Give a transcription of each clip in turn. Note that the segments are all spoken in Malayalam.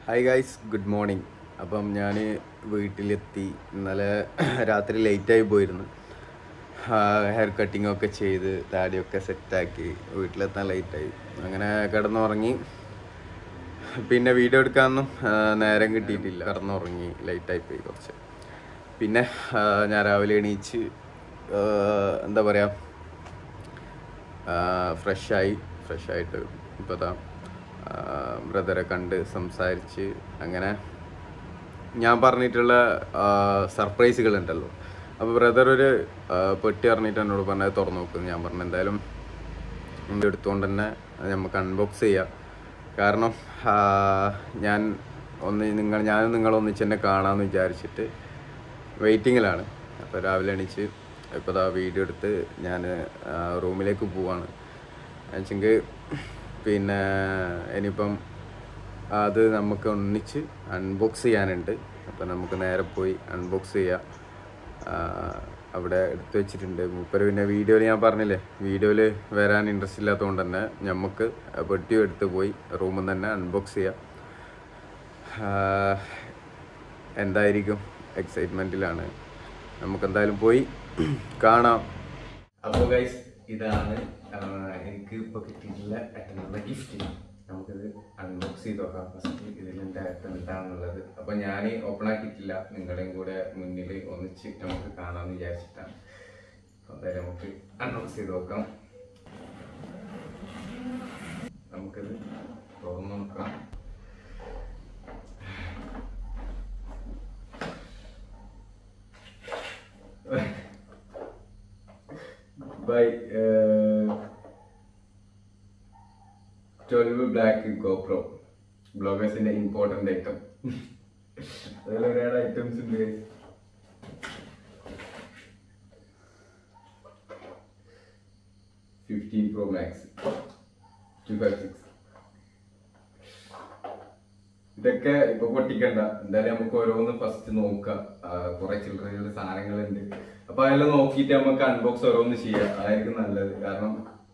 Hi guys, good morning. അപ്പം ഞാൻ വീട്ടിലെത്തി. ഇന്നലെ രാത്രി ലേറ്റായി പോയിരുന്നു. ഹെയർ കട്ടിങ്ങൊക്കെ ചെയ്ത് താടിയൊക്കെ സെറ്റാക്കി വീട്ടിലെത്താൻ ലേറ്റായി. അങ്ങനെ കിടന്നുറങ്ങി. പിന്നെ വീഡിയോ എടുക്കാനൊന്നും നേരം കിട്ടിയിട്ടില്ല. കിടന്നുറങ്ങി, ലേറ്റായിപ്പോയി കുറച്ച്. പിന്നെ ഞാൻ രാവിലെ എണീച്ച് എന്താ പറയുക, ഫ്രഷായിട്ട് ഇപ്പോൾ ദാ ബ്രദറെ കണ്ട് സംസാരിച്ച് അങ്ങനെ ഞാൻ പറഞ്ഞിട്ടുള്ള സർപ്രൈസുകളുണ്ടല്ലോ. അപ്പോൾ ബ്രദർ ഒരു പെട്ടി പറഞ്ഞിട്ട് എന്നോട് പറഞ്ഞത് തുറന്നു നോക്കുന്നു. ഞാൻ പറഞ്ഞു എന്തായാലും എടുത്തുകൊണ്ട് തന്നെ നമുക്ക് അൺബോക്സ് ചെയ്യാം. കാരണം ഞാനും നിങ്ങളൊന്നിച്ച് തന്നെ കാണാമെന്ന് വിചാരിച്ചിട്ട് വെയിറ്റിങ്ങിലാണ്. അപ്പോൾ രാവിലെ എണീച്ച് ഇപ്പോൾ ദാ വീഡിയോ എടുത്ത് ഞാൻ റൂമിലേക്ക് പോവാണ്. എന്നുവെച്ചെങ്കിൽ പിന്നെ ഇനിയിപ്പം അത് നമുക്ക് ഒന്നിച്ച് അൺബോക്സ് ചെയ്യാനുണ്ട്. അപ്പം നമുക്ക് നേരെ പോയി അൺബോക്സ് ചെയ്യാം. അവിടെ എടുത്തു വെച്ചിട്ടുണ്ട് മൂപ്പര്. പിന്നെ വീഡിയോയിൽ ഞാൻ പറഞ്ഞില്ലേ, വീഡിയോയിൽ വരാൻ ഇൻട്രസ്റ്റ് ഇല്ലാത്തതുകൊണ്ട് തന്നെ നമുക്ക് പെട്ടിയും എടുത്ത് പോയി റൂമിൽ നിന്ന് തന്നെ അൺബോക്സ് ചെയ്യാം. എന്തായിരിക്കും, എക്സൈറ്റ്മെൻറ്റിലാണ്. നമുക്കെന്തായാലും പോയി കാണാം. അപ്പോൾ ഗൈസ്, ഇതാണ് എനിക്ക് ഇപ്പോൾ കിട്ടിയിട്ടുള്ള ഗിഫ്റ്റ്. നമുക്കിത് അൺബോക്സ് ചെയ്ത് നോക്കാം. ഫസ്റ്റ് ഇതിലെൻ്റെ എന്താണെന്നുള്ളത്. അപ്പോൾ ഞാൻ ഓപ്പൺ ആക്കിയിട്ടില്ല, നിങ്ങളുടെയും കൂടെ മുന്നിൽ ഒന്നിച്ച് നമുക്ക് കാണാമെന്ന് വിചാരിച്ചിട്ടാണ്. എന്തായാലും നമുക്ക് അൺബോക്സ് ചെയ്ത് നോക്കാം. നമുക്കിത് തുറന്നു നോക്കാം. By 12 black GoPro ബ്ലോഗേഴ്സിന്റെ ഇമ്പോർട്ടന്റ് ഐറ്റം. അതിൽ ഒരുപാട് ഐറ്റംസ് ഉണ്ട്. 15 Pro Max 256. ഇതൊക്കെ ഇപ്പൊ പൊട്ടിക്കണ്ട, എന്തായാലും നമുക്ക് ഓരോന്ന് ഫസ്റ്റ് നോക്കാം. കുറെ ചില്ലറ സാധനങ്ങളുണ്ട്. അപ്പൊ അതെല്ലാം നോക്കിയിട്ട് നമുക്ക് അൺബോക്സ് ഓരോന്ന് ചെയ്യാം. അതായിരിക്കും നല്ലത്. കാരണം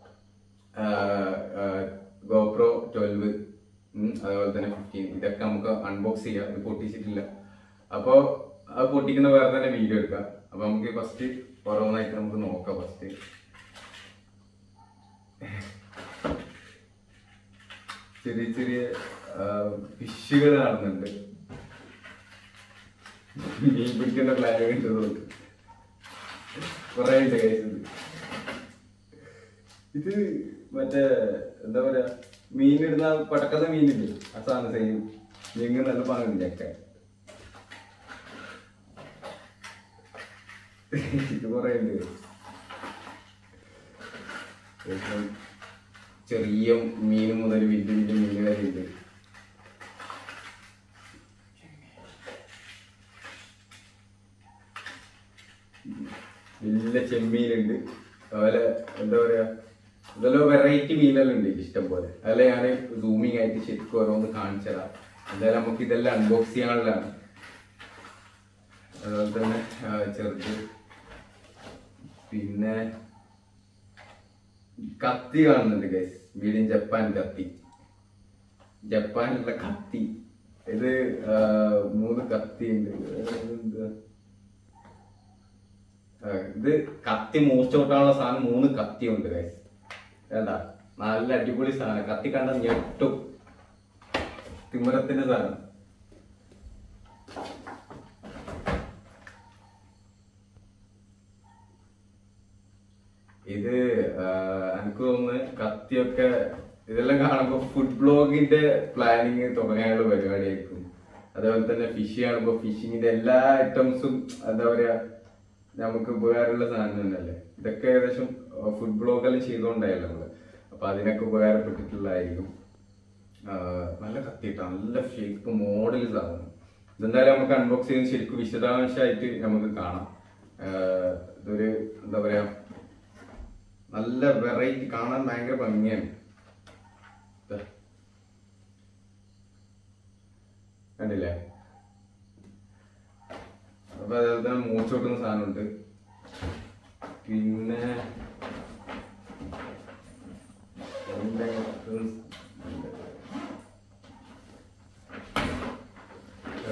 GoPro 12 അതുപോലെ തന്നെ 15 ഇതൊക്കെ നമുക്ക് അൺബോക്സ് ചെയ്യാം. ഇത് പൊട്ടിച്ചിട്ടില്ല. അപ്പോൾ അത് പൊട്ടിക്കുന്ന വേറെ തന്നെ വീഡിയോ എടുക്കാം. അപ്പൊ നമുക്ക് ഫസ്റ്റ് ഓരോന്നായിട്ട് നമുക്ക് നോക്കാം. ഫസ്റ്റ് ചെറിയ ചെറിയ ഫിഷുകൾ കാണുന്നുണ്ട്. മീൻ പിടിക്കേണ്ട പ്ലാൻ വേണ്ടതുകൊണ്ട് കുറെ ഉണ്ട് കഴിച്ചത്. ഇത് മറ്റേ എന്താ പറയാ, മീനിടുന്ന പടക്കുന്ന മീനില്ലേ, ആ സാധനം സെയിം. ഞങ്ങൾ നല്ല പാങ്ങില്ല ഒക്കെ. ഇത് കുറെ ഉണ്ട്. ചെറിയ മീൻ മുതൽ വലിയ വലിയ മീൻ വരെ ഉണ്ട്. വലിയ ചെമ്മീനുണ്ട്. അതുപോലെ എന്താ പറയാ, ഇതെല്ലാം വെറൈറ്റി മീനെല്ലാം ഉണ്ട് ഇഷ്ടം പോലെ. അതല്ല ഞാൻ സൂമിങ് ആയിട്ട് ശരിക്കും ഓരോന്ന് കാണിച്ചു തരാം. എന്തായാലും നമുക്ക് ഇതെല്ലാം അൺബോക്സ് ചെയ്യാനുള്ളതാണ്. അതുപോലെ തന്നെ ചെറുത്, പിന്നെ കത്തി കാണുന്നുണ്ട് ഗൈസ്. വീടിൻ ജപ്പാൻ കത്തി, ജപ്പാനിലുള്ള കത്തി. ഇത് 3 കത്തി ഉണ്ട്. ഇത് കത്തി മൂർച്ചോട്ടാനുള്ള സാധനം 3 കത്തി ഉണ്ട് ഗൈസ്. വേണ്ട, നല്ല അടിപൊളി സാധനം. കത്തി കണ്ട ഞെട്ടും. തിമരത്തിന്റെ സാധനം. ഇത് എനിക്ക് തോന്നുന്നു കത്തിയൊക്കെ ഇതെല്ലാം കാണുമ്പോ ഫുഡ് ബ്ലോഗിന്റെ പ്ലാനിങ് തുടങ്ങാനുള്ള പരിപാടിയായിരിക്കും. അതേപോലെ തന്നെ ഫിഷ് കാണുമ്പോ ഫിഷിങ്ങിന്റെ എല്ലാ ഐറ്റംസും എന്താ പറയാ നമുക്ക് ഉപകാരമുള്ള സാധനം തന്നെയല്ലേ. ഇതൊക്കെ ഏകദേശം ഫുഡ് ബ്ലോഗെല്ലാം ചെയ്തുകൊണ്ടായല്ലോ നമ്മള്. അപ്പൊ അതിനൊക്കെ ഉപകാരപ്പെട്ടിട്ടുള്ളതായിരിക്കും. നല്ല കത്തിയിട്ട നല്ല ഷേപ്പ് മോഡൽ സാധനം. ഇതെന്തായാലും നമുക്ക് അൺബോക്സ് ചെയ്ത് ശരിക്കും വിശദാംശമായിട്ട് നമുക്ക് കാണാം. ഇതൊരു എന്താ പറയാ, നല്ല വെറൈറ്റി, കാണാൻ ഭയങ്കര ഭംഗിയാണ്. കണ്ടില്ലേ? അപ്പൊ അതേപോലെ തന്നെ മൂച്ചോട്ടുന്ന സാധനമുണ്ട്. പിന്നെ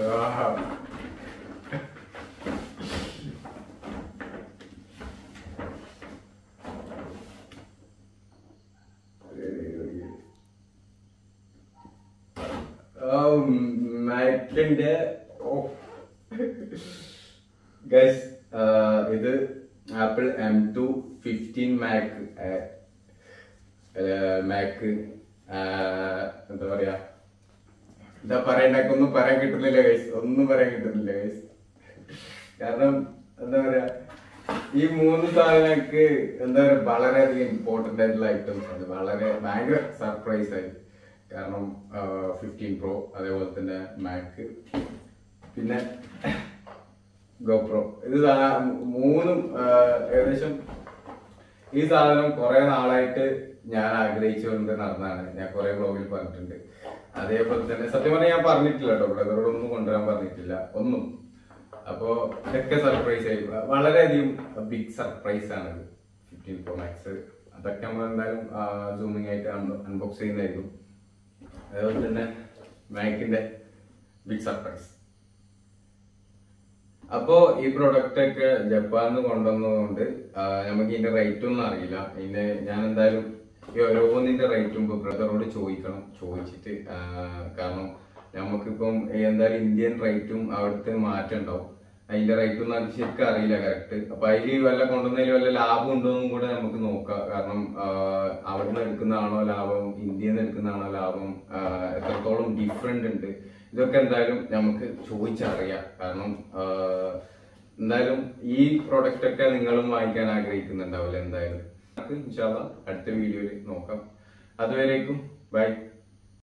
മാക്കിന്റെ ഗൈസ് ഇത് ആപ്പിൾ M2 15 മാക്ക് എന്താ പറയാ എന്താ പറയണ്ടൊക്കെ ഒന്നും പറയാൻ കിട്ടുന്നില്ല ഗൈസ്, ഒന്നും പറയാൻ കിട്ടുന്നില്ല ഗൈസ്. കാരണം എന്താ പറയാ ഈ 3 സാധനങ്ങൾക്ക് എന്താ പറയാ വളരെയധികം ഇമ്പോർട്ടന്റ് ആയിട്ടുള്ള ഐറ്റംസ് ആണ്. വളരെ ഭയങ്കര സർപ്രൈസ് ആയി. കാരണം 15 Pro, അതേപോലെ തന്നെ മാക്ക്, പിന്നെ GoPro. ഇത് 3 ഏകദേശം ഈ സാധനം കുറെ നാളായിട്ട് ഞാൻ ആഗ്രഹിച്ചുകൊണ്ട് നടന്നതാണ്. ഞാൻ കുറെ ബ്ലോഗിൽ പറഞ്ഞിട്ടുണ്ട്. അതേപോലെ തന്നെ സത്യം പറഞ്ഞാൽ ഞാൻ പറഞ്ഞിട്ടില്ല കേട്ടോ, ബ്രദറോടൊന്നും കൊണ്ടുവരാൻ പറഞ്ഞിട്ടില്ല ഒന്നും. അപ്പോ ഇതൊക്കെ സർപ്രൈസ് ആയി, വളരെയധികം ബിഗ് സർപ്രൈസ് ആണ് 15 Pro Max. അതൊക്കെ നമ്മൾ എന്തായാലും സൂമിങ് ആയിട്ട് അൺബോക്സ് ചെയ്യുന്നതായിരിക്കും. അതേപോലെ തന്നെ മാക്കിന്റെ ബിഗ് സർപ്രൈസ്. അപ്പോ ഈ പ്രൊഡക്റ്റ് ഒക്കെ ജപ്പാനിൽ നിന്ന് കൊണ്ടുവന്നതുകൊണ്ട് നമുക്ക് ഇതിന്റെ റേറ്റ് ഒന്നും അറിയില്ല. ഇതിന്റെ ഞാൻ എന്തായാലും ഈ ഓരോന്നിന്റെ റേറ്റും ബ്രദറോട് ചോദിച്ചിട്ട്, കാരണം നമുക്കിപ്പം എന്തായാലും ഇന്ത്യൻ റേറ്റും അവിടുത്തെ മാറ്റം ഉണ്ടാവും. അതിന്റെ റേറ്റും നമുക്ക് ശരിക്കും അറിയില്ല കറക്റ്റ്. അപ്പൊ അതിൽ വല്ല കൊണ്ടുവന്നതിൽ വല്ല ലാഭം ഉണ്ടോ എന്നും കൂടെ നമുക്ക് നോക്കാം. കാരണം അവിടെ നിന്ന് എടുക്കുന്നതാണോ ലാഭം, ഇന്ത്യയിൽ നിന്ന് എടുക്കുന്നതാണോ ലാഭം, എത്രത്തോളം ഡിഫറെന്റ് ഉണ്ട്, ഇതൊക്കെ എന്തായാലും നമുക്ക് ചോദിച്ചറിയാം. കാരണം എന്തായാലും ഈ പ്രൊഡക്റ്റ് ഒക്കെ നിങ്ങളും വാങ്ങിക്കാൻ ആഗ്രഹിക്കുന്നുണ്ടാവില്ല. എന്തായാലും നമുക്ക് ഇൻഷാ അല്ലാഹ് അടുത്ത വീഡിയോയിൽ നോക്കാം. അതുവരേക്കും ബൈ.